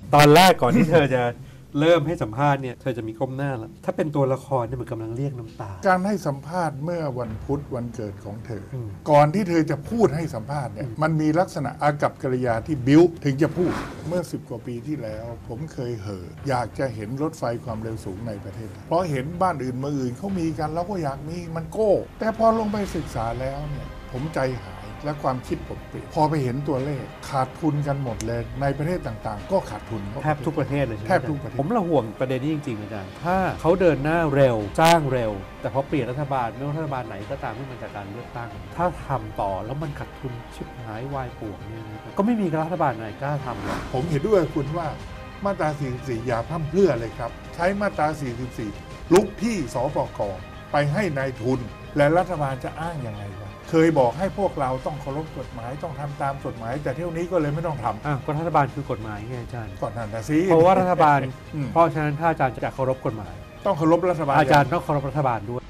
ตอนแรกก่อนที่เธอจะเริ่มให้สัมภาษณ์เนี่ยเธอจะมีก้มหน้าแล้วถ้าเป็นตัวละครเนี่ยมันกำลังเรียกน้ำตาการให้สัมภาษณ์เมื่อวันพุธวันเกิดของเธอมก่อนที่เธอจะพูดให้สัมภาษณ์เนี่ยมันมีลักษณะอากัปกิริยาที่บิ้วถึงจะพูดเมื่อ10 กว่าปีที่แล้ว ผมเคยอยากจะเห็นรถไฟความเร็วสูงในประเทศไทยเพราะเห็นบ้านอื่นเมืองอื่นเขามีกันเราก็อยากมีมันโก้ แต่พอลงไปศึกษาแล้วเนี่ยผมใจหายและความคิดผมเปลี่ยนพอไปเห็นตัวเลขขาดทุนกันหมดเลยในประเทศต่างๆ ก็ขาดทุนแทบทุกประเทศเลยใช่ไหมแทบทุกประเทศผมละห่วงประเด็นนี้จริงๆอาจารย์ถ้าเขาเดินหน้าเร็วจ้างเร็ว แต่พอเปลี่ยนรัฐบาลไม่ว่ารัฐบาลไหนก็ตามที่มันจากการเลือกตั้ง ถ้าทำต่อแล้วมันขาดทุนชิบหายวายป่วงเนี่ยนะครับก็ไม่มีรัฐบาลไหนกล้าทำหรอกผมเห็นด้วยกับคุณว่ามาตรา 44 อย่าพร่ำเพรื่อเลยครับ ใช้มาตรา 44 ลุกที่สปก.ไปให้นายทุน และรัฐบาลจะอ้างยังไงวะเคยบอกให้พวกเราต้องเคารพกฎหมายต้องทำตามกฎหมาย แต่เที่ยวนี้ก็เลยไม่ต้องทำก็รัฐบาลคือกฎหมายไงอาจารย์ก่อนนั้นนะสิเพราะว่ารัฐบาลอืมเพราะฉะนั้นถ้าอาจารย์จะเคารพกฎหมายต้องเคารพรัฐบาลอาจารย์ต้องเคารพรัฐบาลด้วย